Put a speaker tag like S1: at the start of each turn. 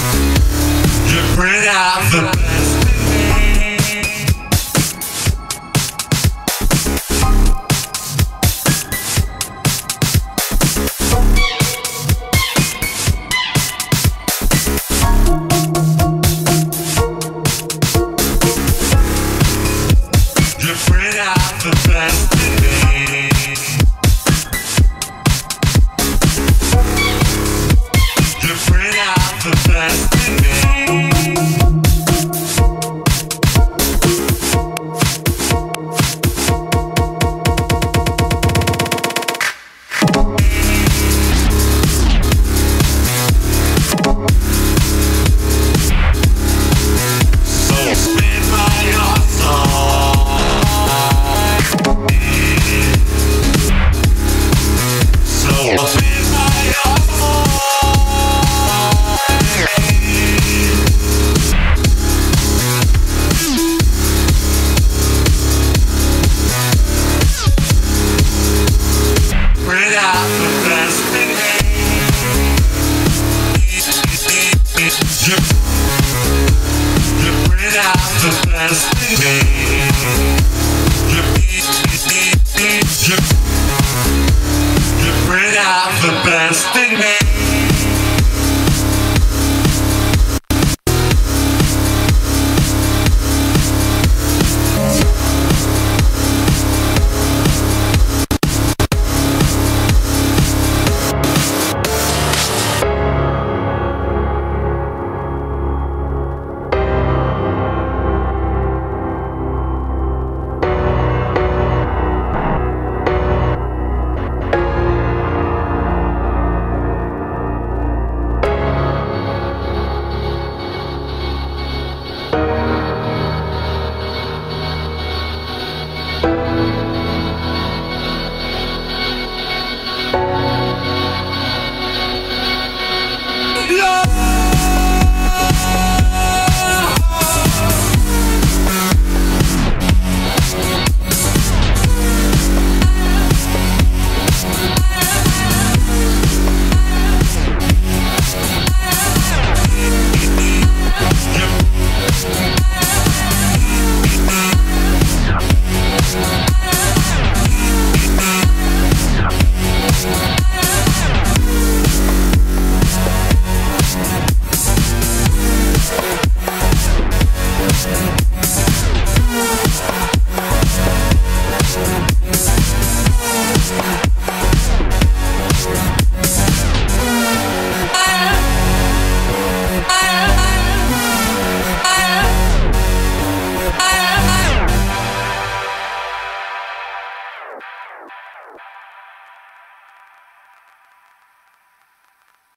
S1: You bring out the best in me. You bring out the best in me. You bring out the best in me. So spin by your side. So spin by your bring out the best in me. You bring out the best in me.